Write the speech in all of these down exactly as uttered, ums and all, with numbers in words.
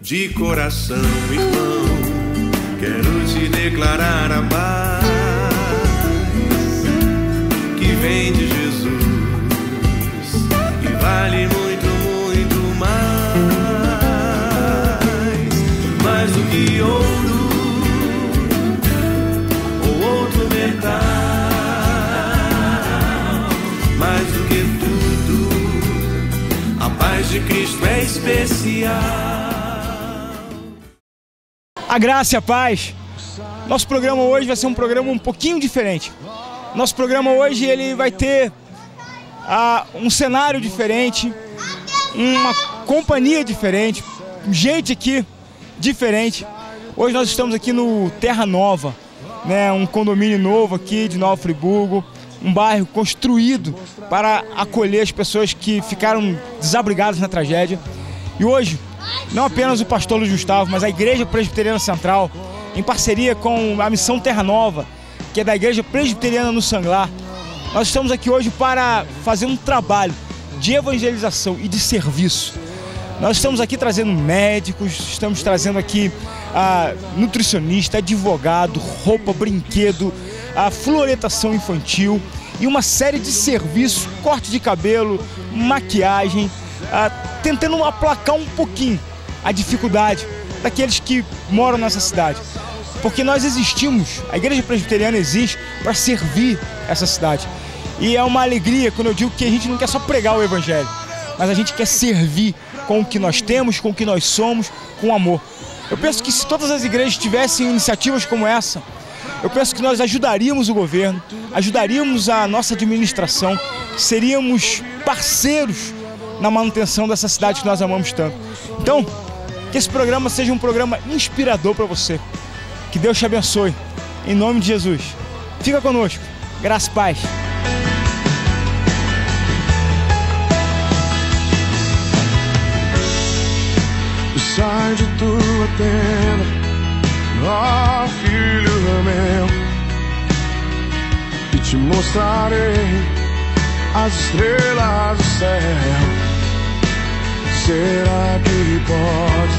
De coração, irmão, quero te declarar a paz que vem de Jesus e vale muito, muito mais, mais do que ouro ou outro metal, mais do que tudo, a paz de Cristo é especial. A graça e a paz. Nosso programa hoje vai ser um programa um pouquinho diferente. Nosso programa hoje ele vai ter uh, um cenário diferente, uma companhia diferente, gente aqui diferente. Hoje nós estamos aqui no Terra Nova, né, um condomínio novo aqui de Nova Friburgo, um bairro construído para acolher as pessoas que ficaram desabrigadas na tragédia. E hoje, não apenas o pastor Luiz Gustavo, mas a Igreja Presbiteriana Central, em parceria com a Missão Terra Nova, que é da Igreja Presbiteriana no Sanglar, nós estamos aqui hoje para fazer um trabalho de evangelização e de serviço. Nós estamos aqui trazendo médicos, estamos trazendo aqui ah, nutricionista, advogado, roupa, brinquedo, a fluoretação infantil e uma série de serviços, corte de cabelo, maquiagem, ah, tentando aplacar um pouquinho a dificuldade daqueles que moram nessa cidade. Porque nós existimos, a Igreja Presbiteriana existe para servir essa cidade. E é uma alegria quando eu digo que a gente não quer só pregar o Evangelho, mas a gente quer servir com o que nós temos, com o que nós somos, com amor. Eu penso que se todas as igrejas tivessem iniciativas como essa, eu penso que nós ajudaríamos o governo, ajudaríamos a nossa administração, seríamos parceiros na manutenção dessa cidade que nós amamos tanto. Então, que esse programa seja um programa inspirador para você. Que Deus te abençoe. Em nome de Jesus. Fica conosco. Graça e paz. Sai de tua tenda, ó filho meu, e te mostrarei as estrelas do céu. Será que pode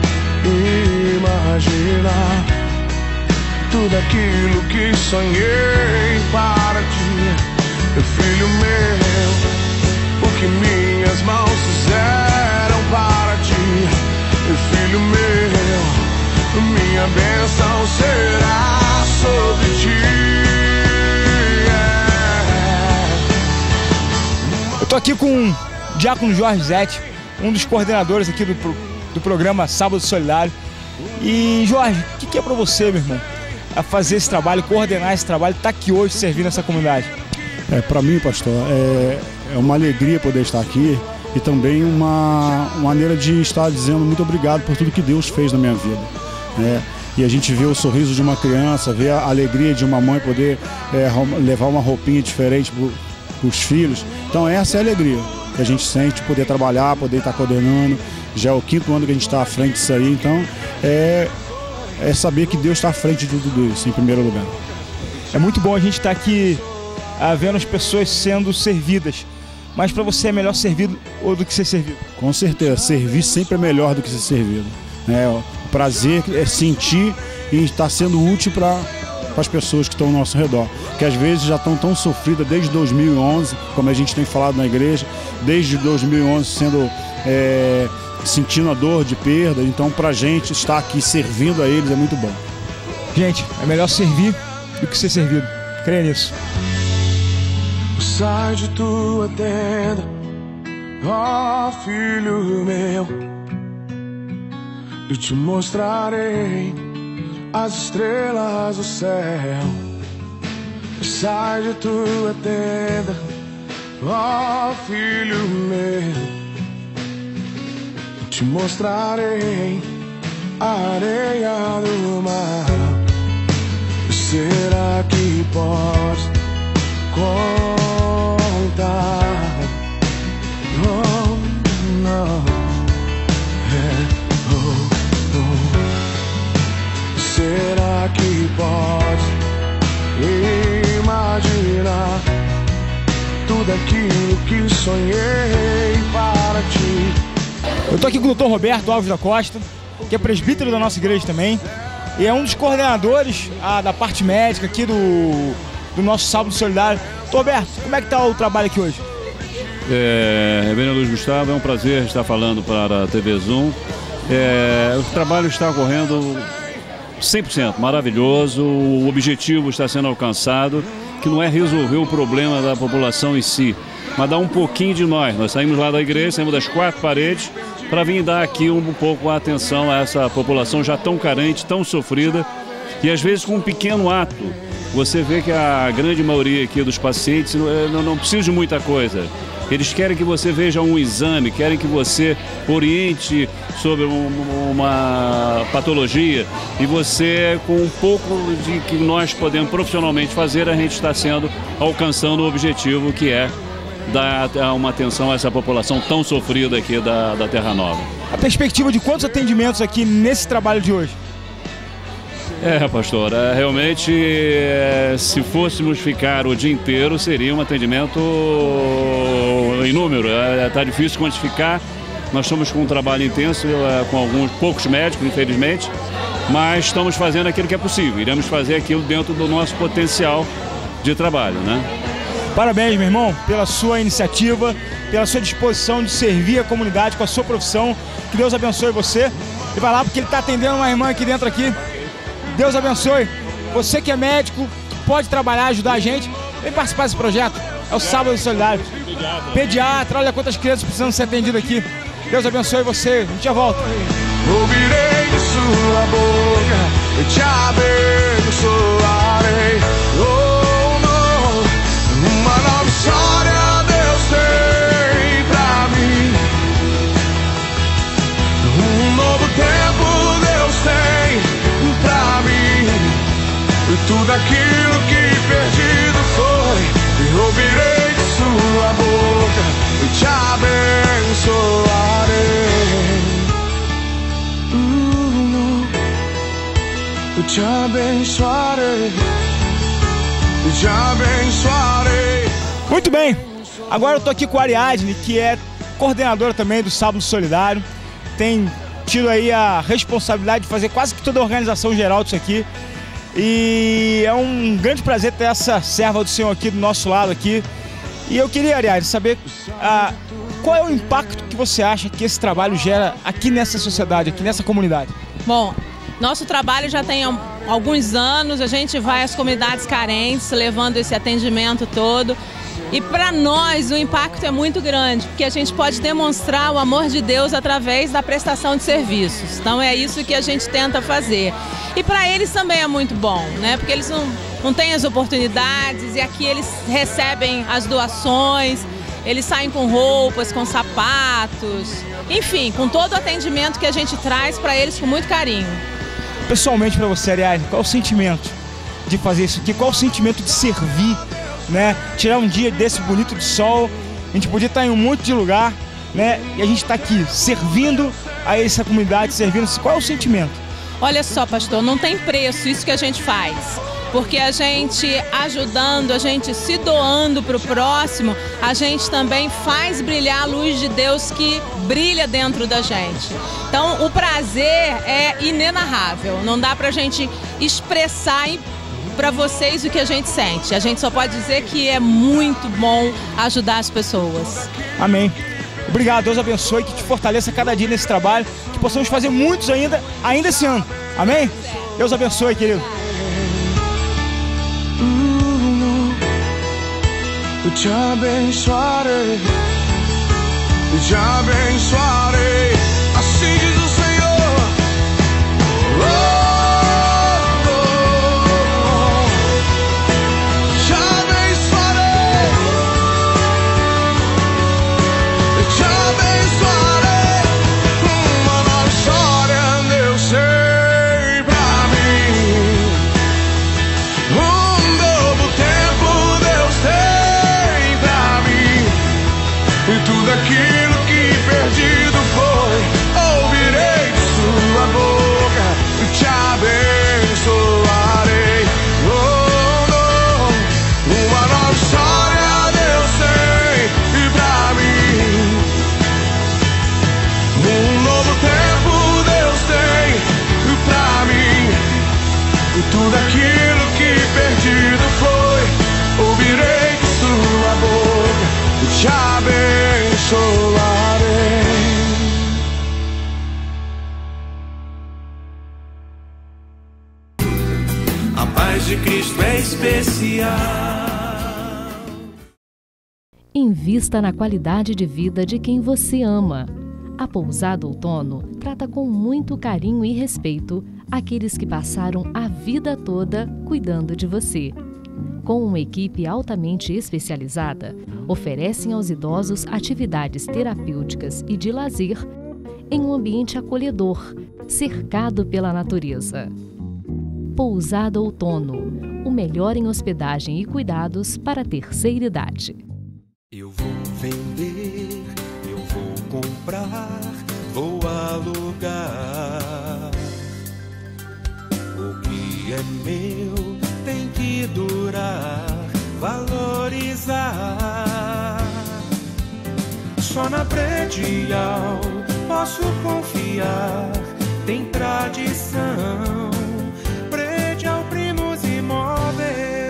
imaginar tudo aquilo que sonhei para ti, meu filho meu? O que minhas mãos fizeram para ti, meu filho meu, minha bênção será sobre ti. Eu tô aqui com o Diácono Jorge Zetti, um dos coordenadores aqui do, do programa Sábado Solidário. E Jorge, o que, que é para você, meu irmão, a fazer esse trabalho, coordenar esse trabalho, estar tá aqui hoje servindo essa comunidade? É, para mim, pastor, é, é uma alegria poder estar aqui e também uma, uma maneira de estar dizendo muito obrigado por tudo que Deus fez na minha vida. Né? E a gente vê o sorriso de uma criança, vê a alegria de uma mãe poder é, levar uma roupinha diferente para os filhos. Então essa é a alegria que a gente sente, poder trabalhar, poder estar coordenando. Já é o quinto ano que a gente está à frente disso aí, então é, é saber que Deus está à frente de tudo isso, em primeiro lugar. É muito bom a gente estar aqui ah, vendo as pessoas sendo servidas, mas para você é melhor servido ou do que ser servido? Com certeza, servir sempre é melhor do que ser servido. É, o prazer é sentir e estar sendo útil para as pessoas que estão ao nosso redor, que às vezes já estão tão sofridas desde dois mil e onze, como a gente tem falado na igreja, desde dois mil e onze sendo... É, sentindo a dor de perda. Então pra gente estar aqui servindo a eles é muito bom. Gente, é melhor servir do que ser servido. Creia nisso. Sai de tua tenda, ó filho meu, e te mostrarei as estrelas do céu. Sai de tua tenda, ó filho meu, te mostrarei a areia do mar. Será que podes contar? Oh, não. É, oh, oh. Será que podes imaginar tudo aquilo que sonhei para ti? Eu tô aqui com o doutor Roberto Alves da Costa, que é presbítero da nossa igreja também, e é um dos coordenadores a, da parte médica aqui do, do nosso Sábado Solidário. Roberto, como é que está o trabalho aqui hoje? É, Reverendo Luiz Gustavo, é um prazer estar falando para a T V Zoom. É, o trabalho está ocorrendo cem por cento, maravilhoso, o objetivo está sendo alcançado, que não é resolver o problema da população em si, mas dar um pouquinho de nós. Nós saímos lá da igreja, saímos das quatro paredes, para vir dar aqui um pouco a atenção a essa população já tão carente, tão sofrida, e às vezes com um pequeno ato, você vê que a grande maioria aqui dos pacientes não, não precisa de muita coisa. Eles querem que você veja um exame, querem que você oriente sobre um, uma patologia, e você, com um pouco de que nós podemos profissionalmente fazer, a gente está sendo, alcançando o objetivo que é dar uma atenção a essa população tão sofrida aqui da, da Terra Nova. A perspectiva de quantos atendimentos aqui nesse trabalho de hoje? É, pastor, é, realmente, é, se fôssemos ficar o dia inteiro, seria um atendimento em número. Está é, difícil quantificar. Nós estamos com um trabalho intenso, é, com alguns poucos médicos, infelizmente, mas estamos fazendo aquilo que é possível. Iremos fazer aquilo dentro do nosso potencial de trabalho, né? Parabéns, meu irmão, pela sua iniciativa, pela sua disposição de servir a comunidade com a sua profissão. Que Deus abençoe você. E vai lá, porque ele está atendendo uma irmã aqui dentro aqui. Deus abençoe. Você que é médico, pode trabalhar, ajudar a gente, vem participar desse projeto. É o Sábado Solidário. Pediatra. Pediatra, olha quantas crianças precisam ser atendidas aqui. Deus abençoe você. A gente já volta. Ouvirei de sua boca, eu te abençoarei. Oh, não, uma nova história Deus tem pra mim. Um novo tempo Deus tem pra mim. E tudo aquilo que perdido foi, eu ouvirei de sua boca, eu te abençoarei. Eu te abençoarei, eu te abençoarei. Muito bem, agora eu tô aqui com a Ariadne, que é coordenadora também do Sábado Solidário. Tem tido aí a responsabilidade de fazer quase que toda a organização geral disso aqui. E é um grande prazer ter essa serva do Senhor aqui do nosso lado aqui. E eu queria, Ariadne, saber ah, qual é o impacto que você acha que esse trabalho gera aqui nessa sociedade, aqui nessa comunidade? Bom, nosso trabalho já tem alguns anos, a gente vai às comunidades carentes, levando esse atendimento todo. E para nós o impacto é muito grande, porque a gente pode demonstrar o amor de Deus através da prestação de serviços. Então é isso que a gente tenta fazer. E para eles também é muito bom, né? Porque eles não, não têm as oportunidades, e aqui eles recebem as doações, eles saem com roupas, com sapatos, enfim, com todo o atendimento que a gente traz para eles com muito carinho. Pessoalmente para você, Ariadne, qual é o sentimento de fazer isso aqui? Qual é o sentimento de servir, né? Tirar um dia desse bonito de sol, a gente podia estar em um monte de lugar, né? E a gente está aqui servindo a essa comunidade, servindo. Qual é o sentimento? Olha só, pastor, não tem preço isso que a gente faz. Porque a gente ajudando, a gente se doando para o próximo, a gente também faz brilhar a luz de Deus que brilha dentro da gente. Então o prazer é inenarrável, não dá para a gente expressar para vocês o que a gente sente. A gente só pode dizer que é muito bom ajudar as pessoas. Amém. Obrigado, Deus abençoe, que te fortaleça cada dia nesse trabalho, que possamos fazer muitos ainda, ainda esse ano. Amém? Deus abençoe, querido. Eu te abençoarei, eu te abençoarei, assim diz o Senhor. Oh, oh, oh. Te abençoarei, eu te abençoarei. Uma nova história Deus tem pra mim. Um novo tempo Deus tem. E tudo aquilo que perdido foi. tudo aquilo que perdido foi, ouvirei de sua boca, te abençoarei. A paz de Cristo é especial. Invista na qualidade de vida de quem você ama. A Pousada Outono trata com muito carinho e respeito aqueles que passaram a vida toda cuidando de você. Com uma equipe altamente especializada, oferecem aos idosos atividades terapêuticas e de lazer em um ambiente acolhedor, cercado pela natureza. Pousada Outono, o melhor em hospedagem e cuidados para a terceira idade. Eu vou vender, eu vou comprar, vou alugar. O que é meu tem que durar, valorizar. Só na Predial posso confiar, tem tradição. Predial Primos Imóveis.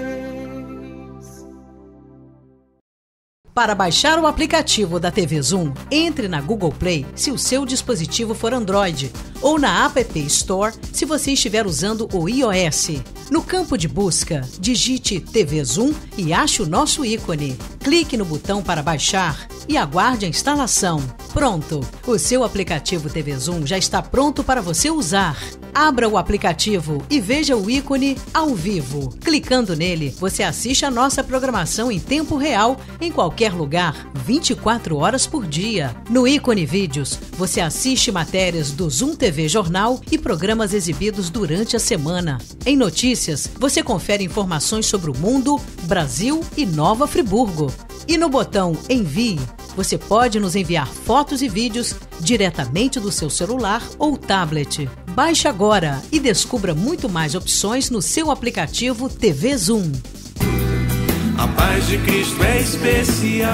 Para baixar o aplicativo da T V Zoom, entre na Google Play se o seu dispositivo for Android ou na App Store se você estiver usando o iOS. No campo de busca, digite T V Zoom e ache o nosso ícone. Clique no botão para baixar e aguarde a instalação. Pronto! O seu aplicativo T V Zoom já está pronto para você usar. Abra o aplicativo e veja o ícone ao vivo. Clicando nele, você assiste a nossa programação em tempo real, em qualquer lugar, vinte e quatro horas por dia. No ícone Vídeos, você assiste matérias do Zoom T V Jornal e programas exibidos durante a semana. Em Notícias, você confere informações sobre o mundo, Brasil e Nova Friburgo. E no botão Envie, você pode nos enviar fotos e vídeos diretamente do seu celular ou tablet. Baixe agora e descubra muito mais opções no seu aplicativo T V Zoom. A paz de Cristo é especial.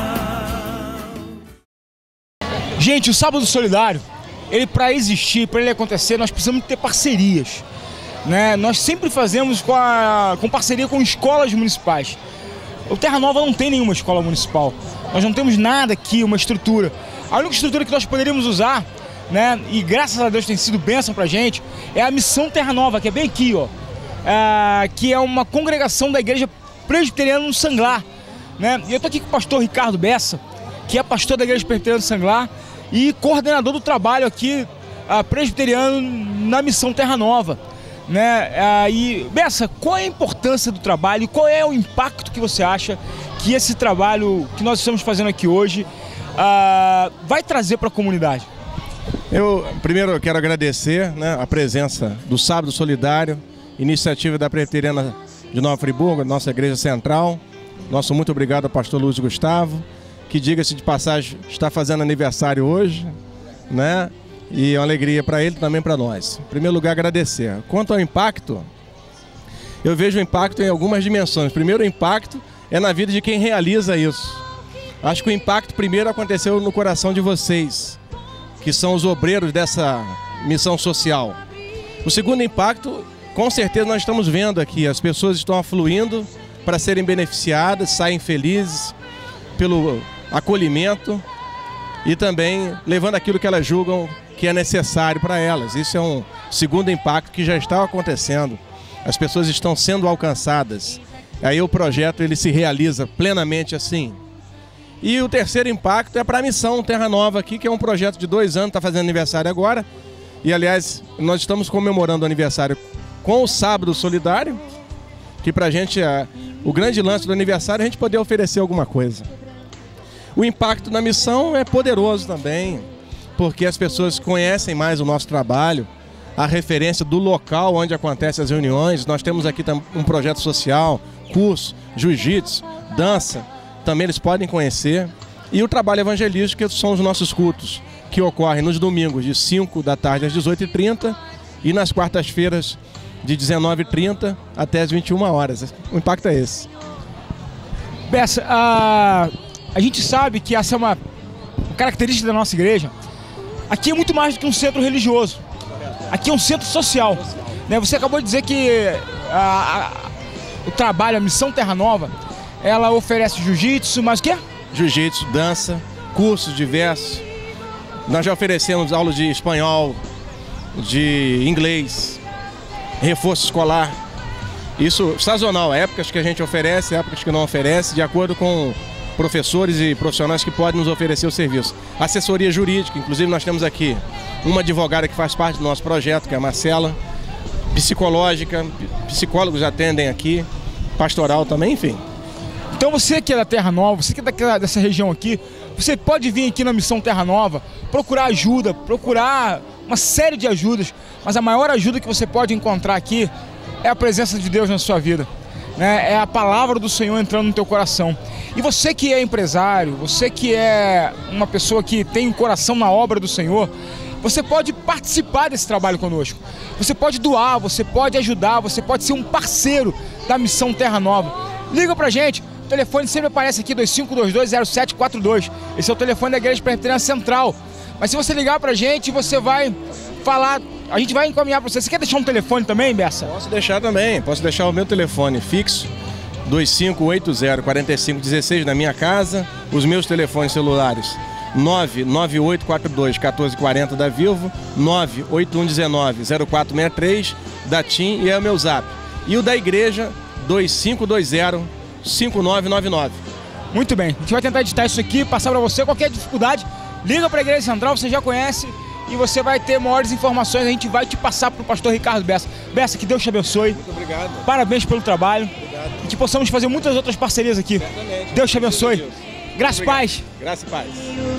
Gente, o Sábado Solidário, ele para existir, para ele acontecer, nós precisamos ter parcerias, né? Nós sempre fazemos com, a, com parceria com escolas municipais. O Terra Nova não tem nenhuma escola municipal. Nós não temos nada aqui, uma estrutura. A única estrutura que nós poderíamos usar, né, e graças a Deus tem sido bênção pra gente, é a Missão Terra Nova, que é bem aqui, ó. É, que é uma congregação da Igreja Presbiteriana no Sanglar, né? E eu tô aqui com o pastor Ricardo Bessa, que é pastor da Igreja Presbiteriana do Sanglar e coordenador do trabalho aqui a, presbiteriano na Missão Terra Nova, né? É, e Bessa, qual é a importância do trabalho e qual é o impacto que você acha que esse trabalho que nós estamos fazendo aqui hoje uh, vai trazer para a comunidade? Eu primeiro quero agradecer, né, a presença do Sábado Solidário, iniciativa da Presbiteriana de Nova Friburgo, nossa igreja central. Nosso muito obrigado ao pastor Luiz Gustavo, que, diga-se de passagem, está fazendo aniversário hoje, né? E é uma alegria para ele e também para nós. Em primeiro lugar, agradecer. Quanto ao impacto, eu vejo o impacto em algumas dimensões. Primeiro, o impacto é na vida de quem realiza isso. Acho que o impacto primeiro aconteceu no coração de vocês, que são os obreiros dessa missão social. O segundo impacto, com certeza nós estamos vendo aqui, as pessoas estão afluindo para serem beneficiadas, saem felizes pelo acolhimento e também levando aquilo que elas julgam que é necessário para elas. Isso é um segundo impacto que já está acontecendo. As pessoas estão sendo alcançadas. Aí o projeto ele se realiza plenamente assim. E o terceiro impacto é para a Missão Terra Nova aqui, que é um projeto de dois anos, está fazendo aniversário agora. E, aliás, nós estamos comemorando o aniversário com o Sábado Solidário, que para a gente, é, o grande lance do aniversário é a gente poder oferecer alguma coisa. O impacto na missão é poderoso também, porque as pessoas conhecem mais o nosso trabalho, a referência do local onde acontecem as reuniões. Nós temos aqui um projeto social, curso, jiu-jitsu, dança, também eles podem conhecer. E o trabalho evangelístico, que são os nossos cultos, que ocorrem nos domingos de cinco da tarde às dezoito e trinta e nas quartas-feiras de dezenove e trinta até as vinte e uma horas. O impacto é esse. Bessa, a, a gente sabe que essa é uma característica da nossa igreja. Aqui é muito mais do que um centro religioso. Aqui é um centro social. Né? Você acabou de dizer que a, a, o trabalho, a Missão Terra Nova, ela oferece jiu-jitsu, mas o quê? Jiu-jitsu, dança, cursos diversos. Nós já oferecemos aulas de espanhol, de inglês, reforço escolar. Isso sazonal, épocas que a gente oferece, épocas que não oferece, de acordo com professores e profissionais que podem nos oferecer o serviço. Assessoria jurídica, inclusive nós temos aqui uma advogada que faz parte do nosso projeto, que é a Marcela. Psicológica, psicólogos atendem aqui, pastoral também, enfim. Então você que é da Terra Nova, você que é daquela, dessa região aqui, você pode vir aqui na Missão Terra Nova, procurar ajuda, procurar uma série de ajudas, mas a maior ajuda que você pode encontrar aqui é a presença de Deus na sua vida, né? É a palavra do Senhor entrando no teu coração. E você que é empresário, você que é uma pessoa que tem um coração na obra do Senhor, você pode participar desse trabalho conosco. Você pode doar, você pode ajudar, você pode ser um parceiro da Missão Terra Nova. Liga pra gente, o telefone sempre aparece aqui, dois cinco dois dois, zero sete quatro dois. Esse é o telefone da Igreja Presbiteriana Central. Mas se você ligar pra gente, você vai falar, a gente vai encaminhar pra você. Você quer deixar um telefone também, Bessa? Posso deixar também, posso deixar o meu telefone fixo, dois cinco oito zero, quatro cinco um seis na minha casa, os meus telefones celulares nove nove oito quatro dois, um quatro quatro zero da Vivo, nove oito um um nove, zero quatro seis três da TIM e é o meu zap. E o da igreja, dois cinco dois zero, cinco nove nove nove. Muito bem, a gente vai tentar editar isso aqui, passar para você. Qualquer dificuldade, liga para a Igreja Central, você já conhece e você vai ter maiores informações. A gente vai te passar para o pastor Ricardo Bessa. Bessa, que Deus te abençoe. Muito obrigado. Parabéns pelo trabalho. Obrigado. E que possamos fazer muitas outras parcerias aqui. Certamente. Deus te abençoe. Deus. Graça e paz. Graça e paz.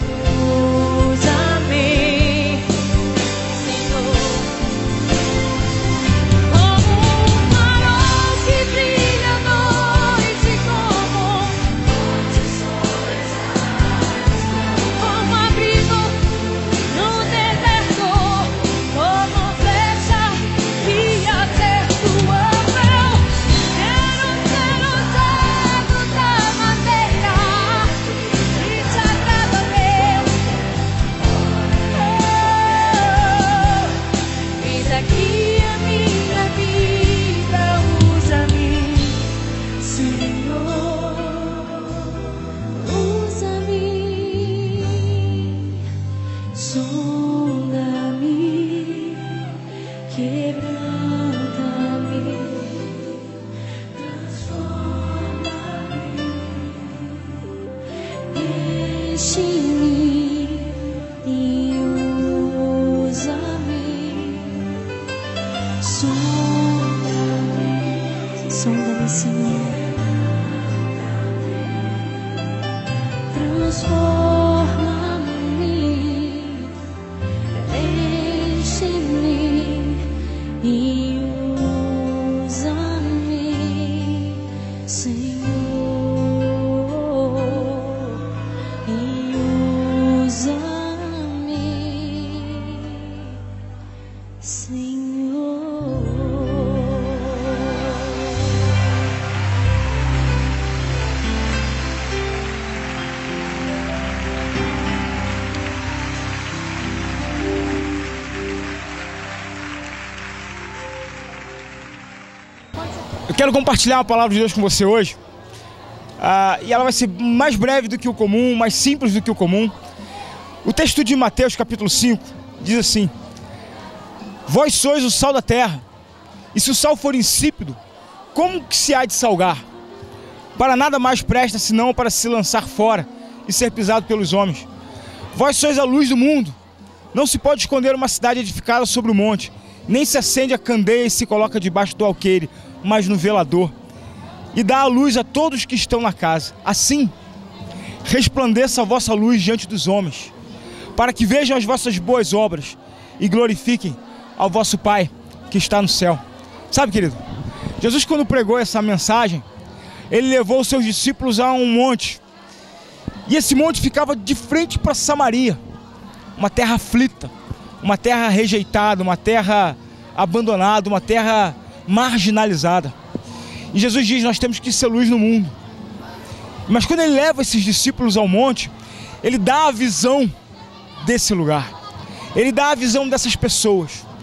Sonda-me, Senhor, transforma-me, enche-me e usa-me, Senhor, e usa-me, Senhor. Eu quero compartilhar uma palavra de Deus com você hoje. Ah, e ela vai ser mais breve do que o comum, mais simples do que o comum. O texto de Mateus, capítulo cinco, diz assim: vós sois o sal da terra, e se o sal for insípido, como que se há de salgar? Para nada mais presta, senão para se lançar fora e ser pisado pelos homens. Vós sois a luz do mundo. Não se pode esconder uma cidade edificada sobre o monte, nem se acende a candeia e se coloca debaixo do alqueire, mas no velador, e dá a luz a todos que estão na casa. Assim, resplandeça a vossa luz diante dos homens, para que vejam as vossas boas obras e glorifiquem ao vosso Pai que está no céu. Sabe, querido, Jesus, quando pregou essa mensagem, ele levou os seus discípulos a um monte, e esse monte ficava de frente para Samaria, uma terra aflita, uma terra rejeitada, uma terra abandonada, uma terra marginalizada. E Jesus diz: nós temos que ser luz no mundo. Mas quando ele leva esses discípulos ao monte, ele dá a visão desse lugar, ele dá a visão dessas pessoas.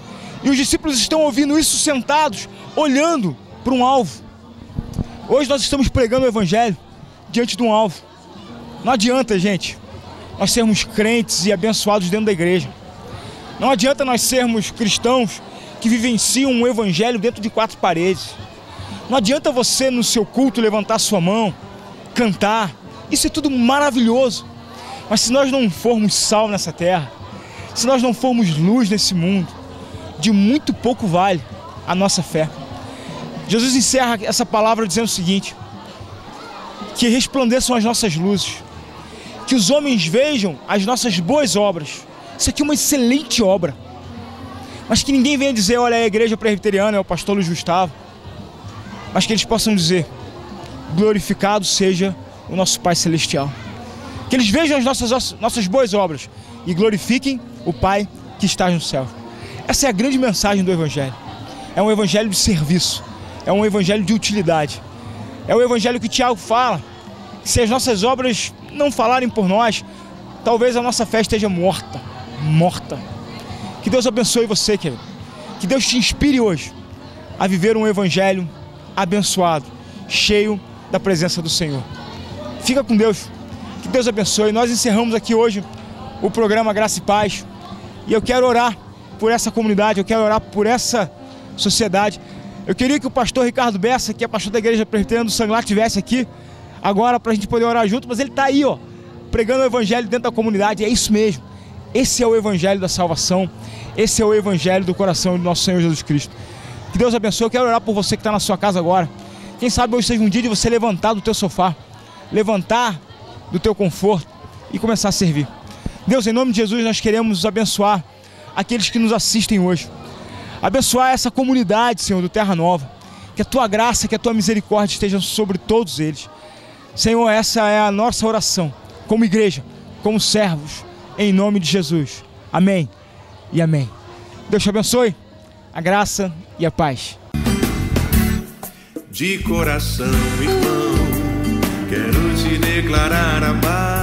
E os discípulos estão ouvindo isso sentados, olhando para um alvo. Hoje nós estamos pregando o evangelho diante de um alvo. Não adianta, gente, nós sermos crentes e abençoados dentro da igreja. Não adianta nós sermos cristãos que vivenciam um evangelho dentro de quatro paredes. Não adianta você no seu culto levantar sua mão, cantar. Isso é tudo maravilhoso. Mas se nós não formos sal nessa terra, se nós não formos luz nesse mundo, de muito pouco vale a nossa fé. Jesus encerra essa palavra dizendo o seguinte: que resplandeçam as nossas luzes, que os homens vejam as nossas boas obras. Isso aqui é uma excelente obra. Mas que ninguém venha dizer, olha, é a igreja presbiteriana, é o pastor Luiz Gustavo. Mas que eles possam dizer, glorificado seja o nosso Pai Celestial. Que eles vejam as nossas, nossas boas obras e glorifiquem o Pai que está no céu. Essa é a grande mensagem do Evangelho. É um Evangelho de serviço. É um Evangelho de utilidade. É o Evangelho que Tiago fala. Que se as nossas obras não falarem por nós, talvez a nossa fé esteja morta. Morta. Que Deus abençoe você, querido. Que Deus te inspire hoje a viver um Evangelho abençoado, cheio da presença do Senhor. Fica com Deus. Que Deus abençoe. Nós encerramos aqui hoje o programa Graça e Paz. E eu quero orar por essa comunidade, eu quero orar por essa sociedade. Eu queria que o pastor Ricardo Bessa, que é pastor da Igreja Presbiteriana do Sanglar, estivesse aqui agora para a gente poder orar junto, mas ele está aí, ó, pregando o Evangelho dentro da comunidade. É isso mesmo. Esse é o Evangelho da salvação. Esse é o Evangelho do coração do nosso Senhor Jesus Cristo. Que Deus abençoe. Eu quero orar por você que está na sua casa agora. Quem sabe hoje seja um dia de você levantar do teu sofá, levantar do teu conforto e começar a servir. Deus, em nome de Jesus, nós queremos abençoar aqueles que nos assistem hoje. Abençoar essa comunidade, Senhor, do Terra Nova. Que a Tua graça, que a Tua misericórdia estejam sobre todos eles. Senhor, essa é a nossa oração, como igreja, como servos, em nome de Jesus. Amém e amém. Deus te abençoe, a graça e a paz. De coração, irmão, quero te declarar a paz.